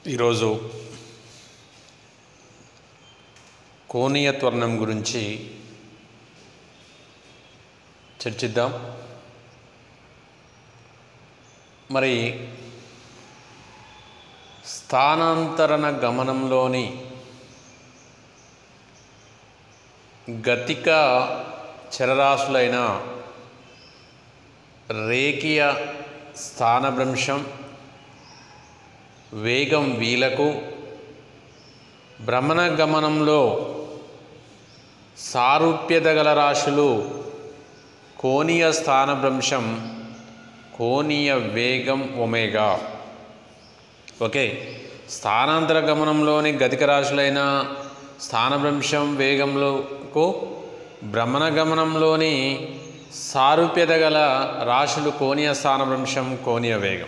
ఈరోజు కోణీయ త్వరణం గురించి చర్చిద్దాం. మరి స్థానాంతరణ గమనంలోని గతిక చరరాశులైన రేఖీయ స్థానభ్రంశం, వేగం వీలకు, భ్రమణ గమనంలో సారూప్యత గల రాశులు కోణీయ స్థానభ్రంశం, కోణీయ వేగం ఒమేగా. ఓకే, స్థానాంతర గమనంలోని గతిక రాశులైన స్థానభ్రంశం, వేగంలోకు, భ్రమణ గమనంలోని సారూప్యత గల రాశులు కోణీయ స్థానభ్రంశం, కోణీయ వేగం.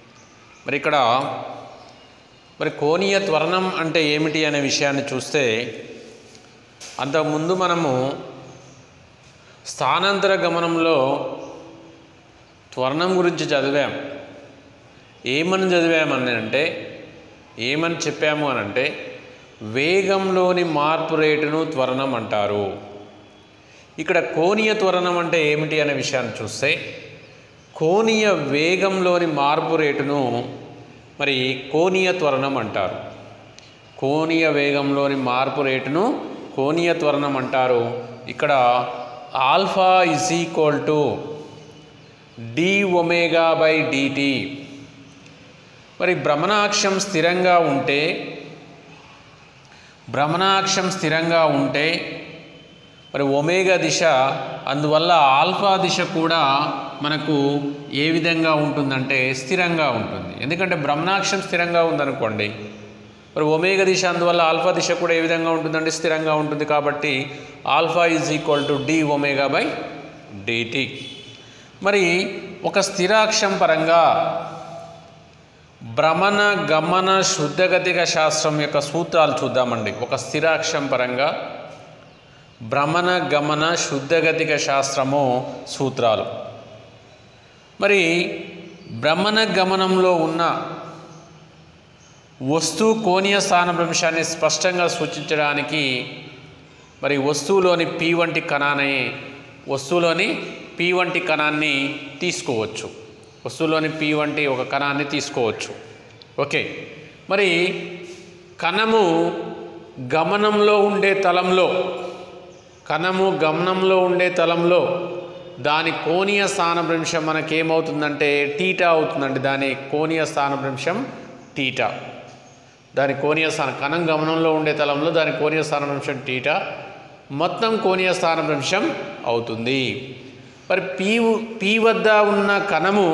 మరి కోణీయ త్వరణం అంటే ఏమిటి అనే విషయాన్ని చూస్తే, అంతకుముందు మనము స్థానాంతర గమనంలో త్వరణం గురించి చదివాం. ఏమని చెప్పాము అని అంటే వేగంలోని మార్పు రేటును త్వరణం అంటారు. ఇక్కడ కోణీయ త్వరణం అంటే ఏమిటి అనే విషయాన్ని చూస్తే, కోణీయ వేగంలోని మార్పు రేటును మరి కోణీయ త్వరణం అంటారు. కోణీయ వేగంలోని మార్పు రేటును కోణీయ త్వరణం అంటారు. ఇక్కడ alpha is equal to d omega by dt. మరి భ్రమణాక్షం స్థిరంగా ఉంటే మరి ఒమేగా దిశ, అందువల్ల ఆల్ఫా దిశ కూడా మనకు ఏ విధంగా ఉంటుందంటే స్థిరంగా ఉంటుంది. ఎందుకంటే భ్రమణాక్షం స్థిరంగా ఉందనుకోండి, మరి ఒమేగా దిశ, అందువల్ల ఆల్ఫా దిశ కూడా ఏ విధంగా ఉంటుందంటే స్థిరంగా ఉంటుంది. కాబట్టి alpha is equal to d omega by dt. మరి ఒక స్థిరాక్షం పరంగా భ్రమణ గమన శుద్ధగతిక శాస్త్రం యొక్క సూత్రాలు చూద్దామండి. ఒక స్థిరాక్షం పరంగా భ్రమణ గమన శుద్ధగతిక శాస్త్రము సూత్రాలు. మరి భ్రమణ గమనంలో ఉన్న వస్తువు కోణీయ స్థానభ్రంశాన్ని స్పష్టంగా సూచించడానికి మరి వస్తువులోని పి వంటి కణాన్ని తీసుకోవచ్చు. వస్తువులోని పి వంటి ఒక కణాన్ని తీసుకోవచ్చు. ఓకే, మరి కణము గమనంలో ఉండే తలంలో దాని కోణీయ స్థానభ్రంశం మనకేమవుతుందంటే టీటా అవుతుందండి. దాని కోణీయ స్థానభ్రంశం టీటా. కణం గమనంలో ఉండే తలంలో దాని కోణీయ స్థానభ్రంశం టీటా, మొత్తం కోణీయ స్థానభ్రంశం అవుతుంది. మరి పి వద్ద ఉన్న కణము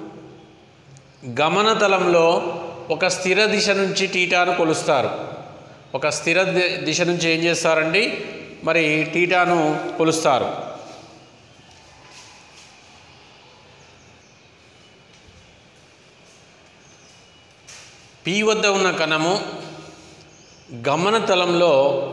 గమన తలంలో ఒక స్థిర దిశ నుంచి టీటాను కొలుస్తారు. ఒక స్థిర దిశ నుంచి ఏం చేస్తారండి, మరి టీటాను కొలుస్తారు. పి వద్ద ఉన్న కణము గమన తలంలో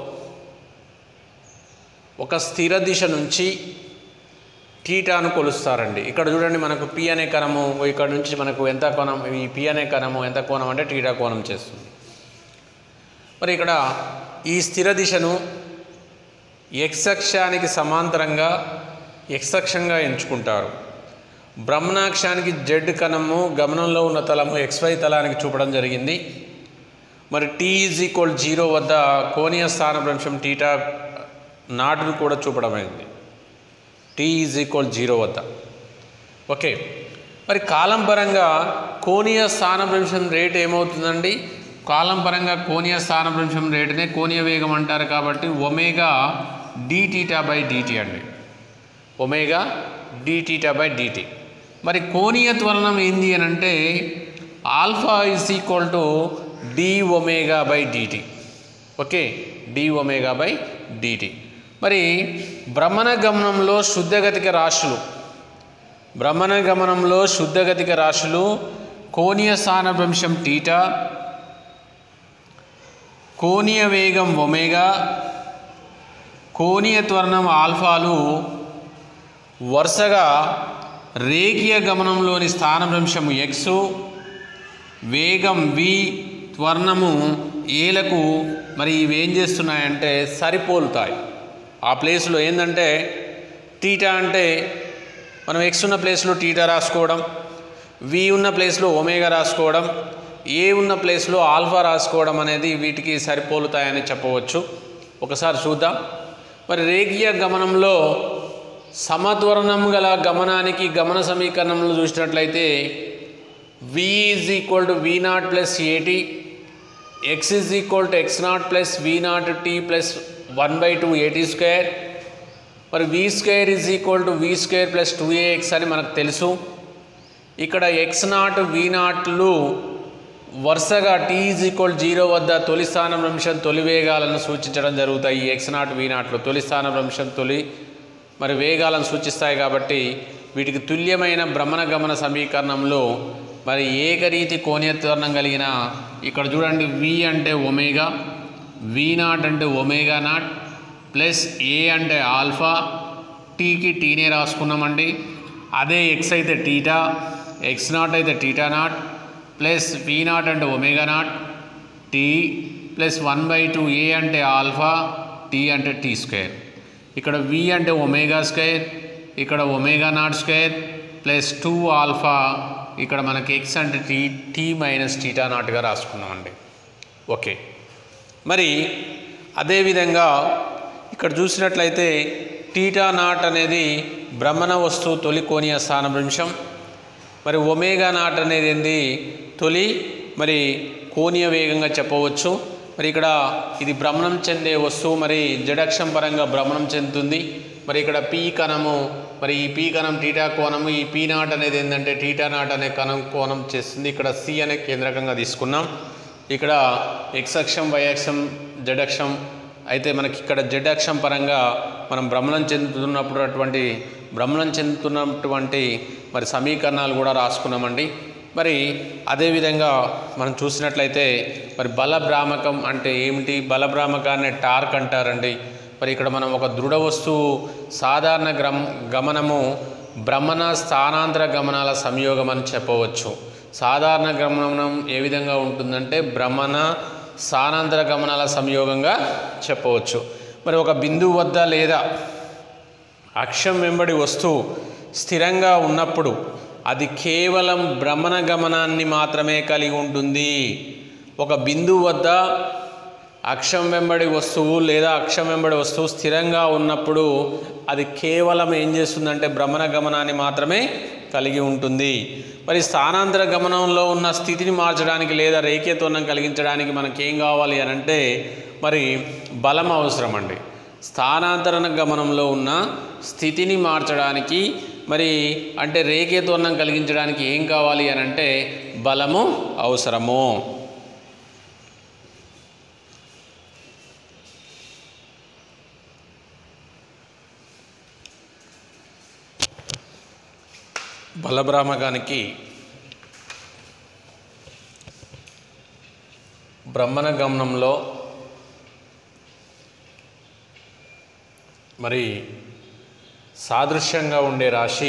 ఒక స్థిర దిశ నుంచి టీటాను కొలుస్తారండి. ఇక్కడ చూడండి, మనకు పి అనే కణము ఇక్కడ నుంచి మనకు ఎంత కోణం, ఈ పి అనే కణము ఎంత కోణం అంటే టీటా కోణం చేస్తుంది. మరి ఇక్కడ ఈ స్థిర దిశను ఎక్స్ అక్షానికి సమాంతరంగా ఎక్స్ అక్షంగా ఎంచుకుంటారు. భ్రమణాక్షానికి జెడ్ కణము గమనంలో ఉన్న తలము XY తలానికి చూపడం జరిగింది. మరి T ఈజ్ ఈక్వల్ 0 వద్ద కోణీయ స్థానభ్రంశం టీటా నాటును కూడా చూపడమైంది. T ఈజ్ ఈక్వల్ 0 వద్ద. ఓకే, మరి కాలం పరంగా కోణీయ స్థానభ్రంశం రేటు ఏమవుతుందండి? కాలం పరంగా కోణీయ స్థానభ్రంశం రేటునే కోణీయ వేగం అంటారు. కాబట్టి omega d theta by dt అండి. Omega d theta by dt. మరి కోణీయ త్వరణం ఏంది అని అంటే alpha is equal to d omega by dt. Okay, d omega by dt. మరి భ్రమణ గమనంలో శుద్ధగతిక రాశులు కోణీయ స్థానభ్రంశం టీటా, కోణీయ వేగం ఒమేగా, కోణీయ త్వరణం ఆల్ఫాలు వరుసగా రేఖీయ గమనంలోని స్థానభ్రంశము x, వేగం v, త్వరణము ఏలకు మరి ఇవేం చేస్తున్నాయంటే సరిపోలుతాయి. ఆ ప్లేస్లో ఏంటంటే టీటా అంటే మనం ఎక్స్ ఉన్న ప్లేస్లో టీటా రాసుకోవడం, వి ఉన్న ప్లేస్లో ఒమేగా రాసుకోవడం, ఏ ఉన్న ప్లేస్లో ఆల్ఫా రాసుకోవడం అనేది వీటికి సరిపోలుతాయని చెప్పవచ్చు. ఒకసారి చూద్దాం. మరి రేఖీయ గమనంలో సమత్వరణం గల గమనానికి గమన సమీకరణంలో చూసినట్లయితే v is equal to v0 plus a t, x is equal to x0 plus v0 t plus 1/2 a t square. మరి v square is equal to v square plus 2ax అని మనకు తెలుసు. ఇక్కడ x0 v0లు వరుసగా t ఈజ్ ఈక్వల్ 0 వద్ద తొలి స్థానభ్రంశం తొలి వేగాలను సూచించడం జరుగుతాయి. ఈ x0 v0లు తొలి స్థానభ్రంశం తొలి మరి వేగాలను సూచిస్తాయి. కాబట్టి వీటికి తుల్యమైన భ్రమణ గమన సమీకరణంలో మరి ఏకరీతి కోణీయ త్వరణం కలిగిన ఇక్కడ చూడండి v అంటే ఒమేగా, v0 అంటే ఒమేగా నాట్ ప్లస్ ఏ అంటే ఆల్ఫా, టీకి టీనే రాసుకున్నామండి. అదే x అయితే టీటా, x0 అయితే టీటా నాట్ ప్లస్ v0 అంటే omega not t plus 1/2 a అంటే ఆల్ఫా, టీ అంటే టీ స్క్వేర్. ఇక్కడ v అంటే ఒమేగా స్క్వేర్, ఇక్కడ omega not square plus 2 alpha, ఇక్కడ మనకి x అంటే టీ మైనస్ టీటా నాట్గా రాసుకున్నామండి. ఓకే. మరి అదేవిధంగా ఇక్కడ చూసినట్లయితే టీటా నాట్ అనేది భ్రమణ వస్తువు తొలి కోణీయ స్థానభ్రంశం, మరి ఒమేగా నాట్ అనేది ఏంది తొలి మరి కోణీయ వేగంగా చెప్పవచ్చు. మరి ఇక్కడ ఇది భ్రమణం చెందే వస్తువు, మరి జడక్షం పరంగా భ్రమణం చెందుతుంది. మరి ఇక్కడ పీ కణము, మరి ఈ పీ కణం టీటా కోణము, ఈ పీ నాట్ అనేది ఏంటంటే టీటా నాట్ అనే కణం కోణం చేస్తుంది. ఇక్కడ సి అనే కేంద్రకంగా తీసుకున్నాం. ఇక్కడ ఎక్స్ అక్షం, వై అక్షం, జడ్ అక్షం అయితే మనకి ఇక్కడ జడ్ అక్షం పరంగా మనం భ్రమణం చెందుతున్నటువంటి మరి సమీకరణాలు కూడా రాసుకున్నామండి. మరి అదేవిధంగా మనం చూసినట్లయితే మరి బలభ్రామకం అంటే ఏమిటి? బలభ్రామకాన్ని టార్క్ అంటారండి. మరి ఇక్కడ మనం ఒక దృఢ వస్తువు సాధారణ గమనము భ్రమణ స్థానాంతర గమనాల సంయోగం అని చెప్పవచ్చు. సాధారణ గమనం ఏ విధంగా ఉంటుందంటే భ్రమణ స్థానాంతర గమనాల సంయోగంగా చెప్పవచ్చు. మరి ఒక బిందువు వద్ద లేదా అక్షం వెంబడి వస్తువు స్థిరంగా ఉన్నప్పుడు అది కేవలం భ్రమణ గమనాన్ని మాత్రమే కలిగి ఉంటుంది. ఒక బిందువు వద్ద అక్షం వెంబడి వస్తువు లేదా అక్షం వెంబడి వస్తువు స్థిరంగా ఉన్నప్పుడు అది కేవలం ఏం చేస్తుందంటే భ్రమణ గమనాన్ని మాత్రమే కలిగి ఉంటుంది. మరి స్థానాంతర గమనంలో ఉన్న స్థితిని మార్చడానికి లేదా రేఖీయ త్వరణం కలిగించడానికి మనకేం కావాలి అని అంటే మరి బలం అవసరం అండి. స్థానాంతర గమనంలో ఉన్న స్థితిని మార్చడానికి మరి అంటే రేఖీయ త్వరణం కలిగించడానికి ఏం కావాలి అని అంటే బలము అవసరము. బలభ్రామకానికి భ్రమణ గమనంలో మరి సాదృశ్యంగా ఉండే రాశి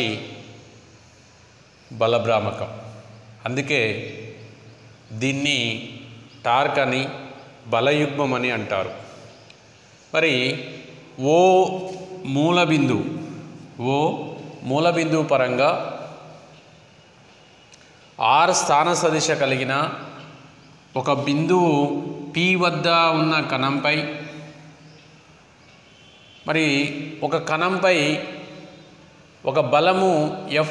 బలభ్రామకం. అందుకే దీన్ని టార్క్ అని బలయుగ్మం అని అంటారు. మరి ఓ మూలబిందువు పరంగా ఆర్ స్థాన సదిశ కలిగిన ఒక బిందువు పి వద్ద ఉన్న కణంపై మరి ఒక కణంపై ఒక బలము ఎఫ్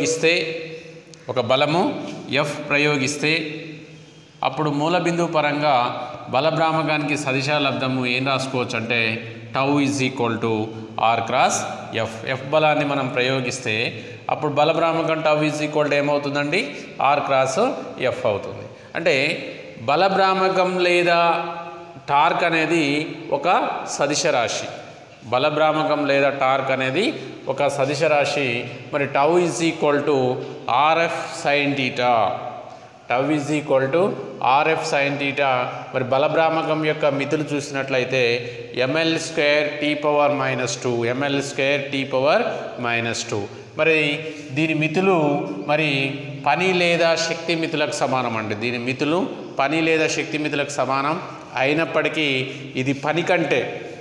ప్రయోగిస్తే అప్పుడు మూల బిందువు పరంగా బలభ్రామకానికి సదిశ లబ్ధము ఏం రాసుకోవచ్చు అంటే tau is equal to are cross f బలాన్ని మనం ప్రయోగిస్తే అప్పుడు బలభ్రామకం టౌ ఈజ్ ఈక్వల్ టు ఏమవుతుందండి ఆర్ క్రాస్ ఎఫ్ అవుతుంది. అంటే బలభ్రామకం లేదా టార్క్ అనేది ఒక సదిశ రాశి. బలభ్రామకం లేదా టార్క్ అనేది ఒక సదిశ రాశి. మరి tau is equal to R F sine theta. Tau is equal to R F sine theta. మరి బలభ్రామకం యొక్క మితులు చూసినట్లయితే ml square T power -2 ml square T power -2. మరి దీని మితులు మరి పని లేదా శక్తి మితులకు సమానం అండి. దీని మితులు పని లేదా శక్తి మితులకు సమానం అయినప్పటికీ ఇది పని కంటే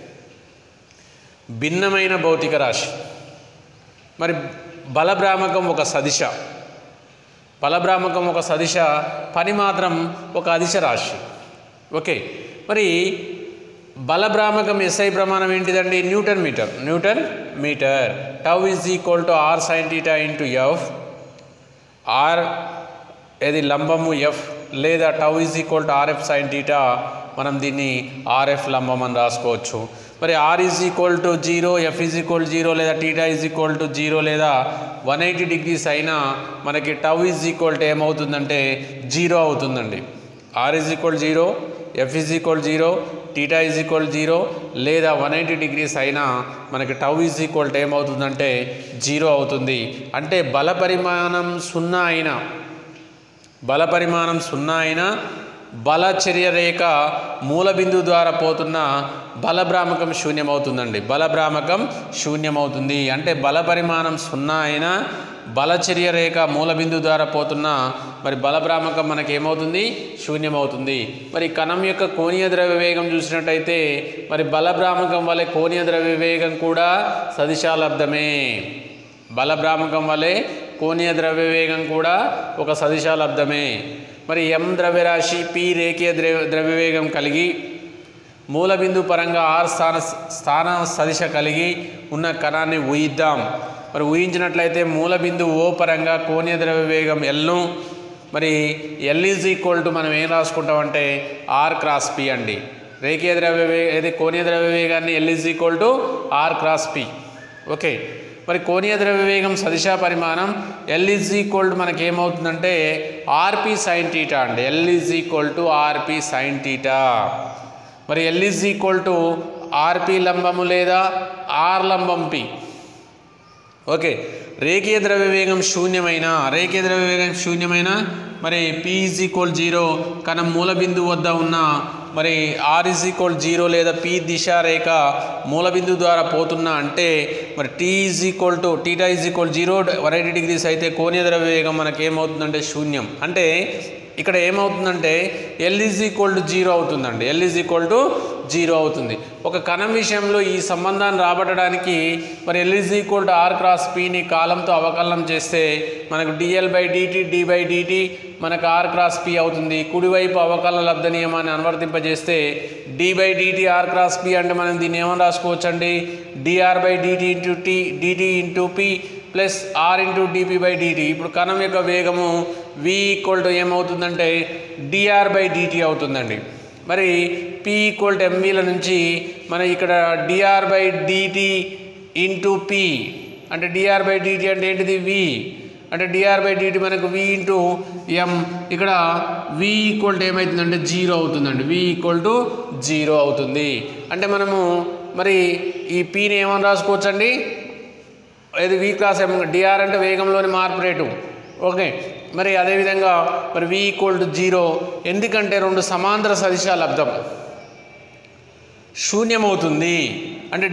భిన్నమైన భౌతిక రాశి. మరి బలభ్రామకం ఒక సదిశ, బలభ్రామకం ఒక సదిశ, పని మాత్రం ఒక అదిశ రాశి. ఓకే, మరి బలభ్రామకం SI ప్రమాణం ఏంటిదండి? Newton metre. Tau is equal to R sine theta into F. R ఏది లంబము ఎఫ్, లేదా tau is equal to R F sine theta. మనం దీన్ని ఆర్ఎఫ్ లంబం అని రాసుకోవచ్చు. మరి R is equal to 0, F is equal 0, లేదా థీటా ఈజ్ ఈక్వల్ టు 0 లేదా 180 degrees అయినా మనకి టౌ ఈజ్ ఈక్వల్ టు ఏమవుతుందంటే 0 అవుతుందండి. R is equal 0, F is equal 0, theta is equal 0 లేదా 180 degrees అయినా మనకి టౌ ఈజ్ ఈక్వల్ టు ఏమవుతుందంటే 0 అవుతుంది. అంటే బలపరిమాణం 0 అయినా బలచర్య రేఖ మూల బిందువు ద్వారా పోతున్న బలభ్రామకం శూన్యమవుతుందండి. బలభ్రామకం శూన్యమవుతుంది. అంటే బలపరిమాణం 0 అయినా బలచర్య రేఖ మూల బిందువు ద్వారా పోతున్న మరి బలభ్రామకం మనకి ఏమవుతుంది? శూన్యమవుతుంది. మరి కణం యొక్క కోణీయ ద్రవ్యవేగం చూసినట్టయితే మరి బలభ్రామకం వలె కోణీయ ద్రవ్యవేగం కూడా సదిశాలబ్ధమే. బలభ్రామకం వలె కోణీయ ద్రవ్యవేగం కూడా ఒక సదిశాలబ్ధమే. మరి m ద్రవ్యరాశి, p రేఖీయ ద్రవ్యవేగం కలిగి మూల బిందు పరంగా r స్థాన సదిశ కలిగి ఉన్న కణాన్ని ఊహిద్దాం. మరి ఊహించినట్లయితే మూల బిందు O పరంగా కోణీయ ద్రవ్యవేగం Lను మరి L ఈజ్ ఈక్వల్ టు మనం ఏం రాసుకుంటామంటే r క్రాస్ p అండి. రేఖీయ ఏది కోణీయ ద్రవ్యవేగాన్ని L is equal to r cross p. Okay, మరి కోణీయ ద్రవ్యవేగం సదిశా పరిమాణం L ఈజ్ ఈక్వల్ టు మనకి ఏమవుతుందంటే ఆర్పి సైన్ థీటా అండి. L is equal to R P sine theta. మరి L is equal to R P లంబము లేదా ఆర్ లంబం పి. ఓకే, రేఖీయ ద్రవ్యవేగం శూన్యమైన మరి p ఈజ్ ఈక్వల్ 0 కణం మూల బిందువు వద్ద ఉన్న మరి r ఈజ్ ఈక్వల్ 0 లేదా p దిశ రేఖ మూల బిందువు ద్వారా పోతున్నా అంటే మరి థీటా ఈజ్ ఈక్వల్ 0 180 degrees అయితే కోణీయ ద్రవ్యవేగం మనకి ఏమవుతుందంటే శూన్యం. అంటే ఇక్కడ ఏమవుతుందంటే L ఈజ్ ఈక్వల్ టు 0 అవుతుందండి. L ఈజ్ ఈక్వల్ టు 0 అవుతుంది. ఒక కణం విషయంలో ఈ సంబంధాన్ని రాబట్టడానికి మరి L is equal to are cross పిని కాలంతో అవకలనం చేస్తే మనకు dl/dt d/dt మనకు ఆర్ క్రాస్ పి అవుతుంది. కుడివైపు అవకలన లబ్ధ నియమాన్ని అనువర్తింపజేస్తే d/dt ఆర్ క్రాస్ పి అంటే మనం దీన్ని ఏమని రాసుకోవచ్చండి? dr/dt into dt into P plus R into dp/dt. ఇప్పుడు కణం యొక్క వేగము v ఈక్వల్ టు ఏమవుతుందంటే dr/dt అవుతుందండి. మరి p ఈక్వల్ టు mvల నుంచి మనం ఇక్కడ dr/dt ఇంటూ p అంటే dr/dt అంటే ఏంటిది? v అంటే dr/dt మనకు v ఇంటూ m. ఇక్కడ v ఈక్వల్ టు ఏమవుతుందంటే 0 అవుతుందండి. v ఈక్వల్ టు 0 అవుతుంది. అంటే మనము మరి ఈ pని ఏమని రాసుకోవచ్చండి? ఇది v క్రాస్ m. dr అంటే వేగంలోని మార్పు రేటు. ఓకే, మరి అదేవిధంగా మరి v ఈక్వల్ టు 0 ఎందుకంటే రెండు సమాంతర సదిశాల లబ్ధం శూన్యమవుతుంది. అంటే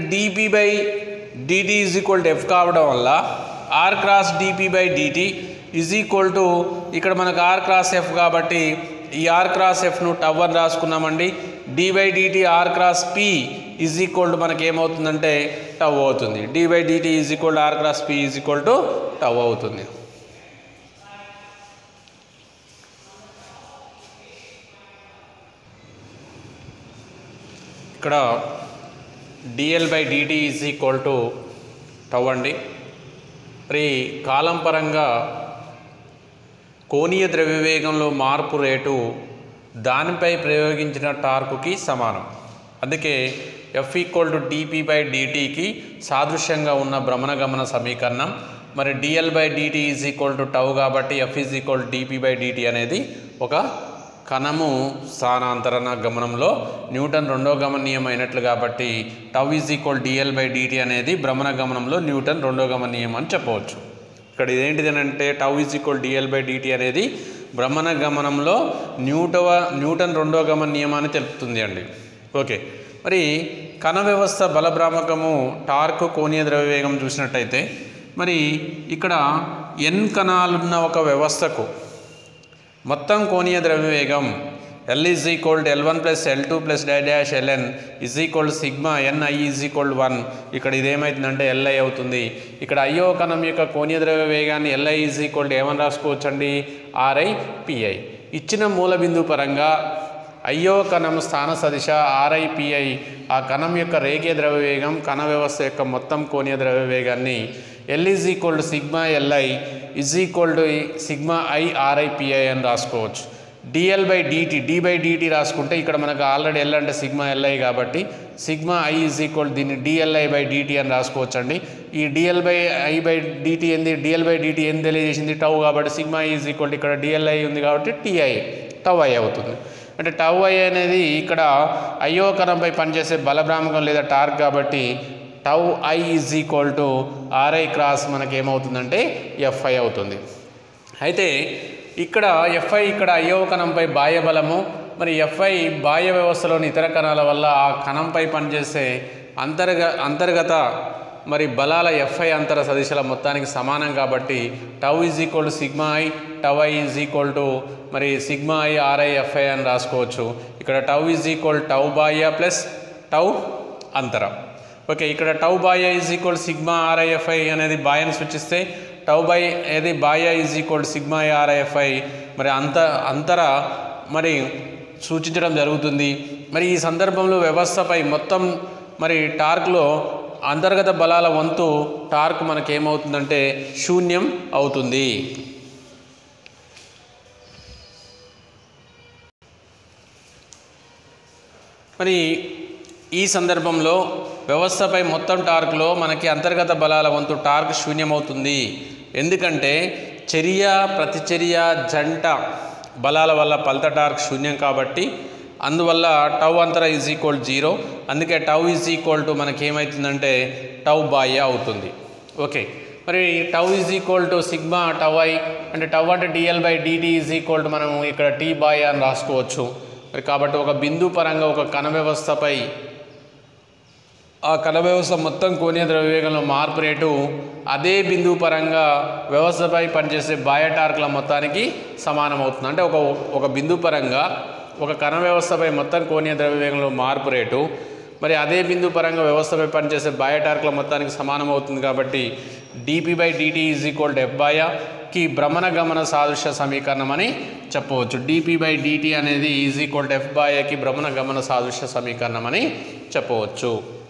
dp/dt is equal to f కావడం వల్ల r cross dp/dt is equal to ఇక్కడ మనకు r క్రాస్ f కాబట్టి ఈ r క్రాస్ fను టవ్ అని రాసుకున్నామండి. d/dt r cross p is equal to మనకి ఏమవుతుందంటే టవ్ అవుతుంది. d/dt is equal to r cross p is equal to tau అవుతుంది. ఇక్కడ dl/dt is equal to tau అండి. మరి కాలం పరంగా కోణీయ ద్రవ్యవేగంలో మార్పు రేటు దానిపై ప్రయోగించిన టార్కుకి సమానం. అందుకే f ఈక్వల్ టు dp/dtకి సాదృశ్యంగా ఉన్న భ్రమణగమన సమీకరణం. మరి dl/dt is equal to tau కాబట్టి f is equal to dp/dt అనేది ఒక కణము స్థానాంతరణ గమనంలో న్యూటన్ రెండో గమన నియమం అయినట్లు కాబట్టి టవ్ ఈజ్ ఈక్వల్ dl/dt అనేది భ్రమణ గమనంలో న్యూటన్ రెండో గమన నియమం అని చెప్పవచ్చు. ఇక్కడ ఇదేంటిది అంటే టవ్ ఈజ్ ఈక్వల్ dl/dt అనేది భ్రమణ గమనంలో న్యూటన్ రెండవ గమన నియమాన్ని తెలుపుతుంది అండి. ఓకే, మరి కణ వ్యవస్థ బలభ్రామకము టార్క్ కోణీయ ద్రవ్యవేగం చూసినట్టయితే మరి ఇక్కడ n కణాలున్న ఒక వ్యవస్థకు మొత్తం కోణీయ ద్రవ్యవేగం L is equal to L1 plus L2 plus dash Ln is equal to sigma Ni is equal to 1. ఇక్కడ ఇదేమైతుందంటే Li అవుతుంది. ఇక్కడ అయ్యో కణం యొక్క కోణీయ ద్రవ్య వేగాన్ని Li is equal to ఏమని రాసుకోవచ్చండి, Ri Pi. ఇచ్చిన మూల బిందువు పరంగా అయ్యో కణం స్థాన సదిశ Ri Pi ఆ కణం యొక్క రేఖీయ ద్రవ్య వేగం కణ వ్యవస్థ యొక్క మొత్తం కోణీయ ద్రవ్య వేగాన్ని L is equal to sigma Li is equal to sigma I Ri Pi అని రాసుకోవచ్చు. dl by dt d by dt రాసుకుంటే ఇక్కడ మనకు ఆల్రెడీ L అంటే సిగ్మా Li కాబట్టి సిగ్మా I ఈజ్ ఈక్వల్ దీన్ని dLi by dt అని రాసుకోవచ్చు అండి. ఈ dl by I by dt ఏంది, dl by dt ఏం తెలియజేసింది, టౌ కాబట్టి సిగ్మా I ఈజ్ ఈక్వల్ ఇక్కడ dLi ఉంది కాబట్టి ti టౌ I అవుతుంది. అంటే టౌ I అనేది ఇక్కడ అయ్యో కణంపై పనిచేసే బలభ్రామకం లేదా టార్క్ కాబట్టి tau I is equal to Ri cross మనకి ఏమవుతుందంటే Fi అవుతుంది. అయితే ఇక్కడ Fi ఇక్కడ అయ్యో కణంపై బాహ్య బలము, మరి Fi బాహ్య వ్యవస్థలోని ఇతర కణాల వల్ల ఆ కణంపై పనిచేసే అంతర్గత మరి బలాల Fi అంతర సదిశల మొత్తానికి సమానం కాబట్టి tau is equal to sigma I tau I is equal to మరి సిగ్మా I Ri Fi అని రాసుకోవచ్చు. ఇక్కడ టౌ ఈజ్ ఈక్వల్ టౌ బాహ్య ప్లస్ టౌ అంతర. ఓకే, ఇక్కడ టౌ బాహ్య is equal sigma Ri Fi అనేది బాహ్యను సూచిస్తే టౌ బై ఏది బాహ్య is equal sigma Ri Fi మరి అంతర మరి సూచించడం జరుగుతుంది. మరి ఈ సందర్భంలో వ్యవస్థపై మొత్తం మరి టార్క్లో అంతర్గత బలాల వంతు టార్క్ మనకేమవుతుందంటే శూన్యం అవుతుంది. మరి ఈ సందర్భంలో వ్యవస్థపై మొత్తం టార్క్లో మనకి అంతర్గత బలాల వంతు టార్క్ శూన్యమవుతుంది. ఎందుకంటే చర్య ప్రతిచర్య జంట బలాల వల్ల ఫలిత టార్క్ శూన్యం కాబట్టి అందువల్ల టౌ అంతర ఈజ్ ఈక్వల్ 0. అందుకే టౌ ఈజ్ ఈక్వల్ టు మనకి ఏమవుతుందంటే టౌ బాహ్య అవుతుంది. ఓకే, మరి tau is equal to sigma tau I అంటే టౌ అంటే dl by dt is equal to మనము ఇక్కడ టీ బాహ్య అని రాసుకోవచ్చు. మరి కాబట్టి ఒక బిందు పరంగా ఒక కణ వ్యవస్థపై ఆ కణ వ్యవస్థ మొత్తం కోణీయ ద్రవ్యవేగంలో మార్పు రేటు అదే బిందువు పరంగా వ్యవస్థపై పనిచేసే బాహ్య టార్క్ల మొత్తానికి సమానం అవుతుంది. అంటే ఒక బిందువు పరంగా ఒక కణ వ్యవస్థపై మొత్తం కోణీయ ద్రవ్యవేగంలో మార్పు రేటు మరి అదే బిందువు పరంగా వ్యవస్థపై పనిచేసే బాహ్య టార్క్ల మొత్తానికి సమానం అవుతుంది కాబట్టి dP by dt is equal to F బాహ్యకి భ్రమణ గమన సాదృశ్య సమీకరణం అని చెప్పవచ్చు. dP by dt అనేది ఈజ్ ఈక్వల్ టు F బాహ్యకి భ్రమణ గమన సాదృశ్య సమీకరణం అని చెప్పవచ్చు.